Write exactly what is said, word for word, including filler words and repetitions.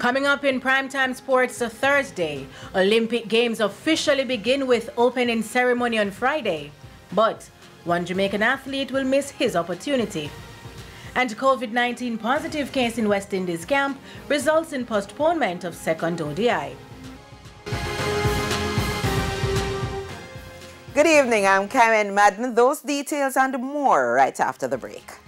Coming up in Primetime Sports Thursday, Olympic Games officially begin with opening ceremony on Friday. But one Jamaican athlete will miss his opportunity. And COVID nineteen positive case in West Indies camp results in postponement of second O D I. Good evening, I'm Karen Madden. Those details and more right after the break.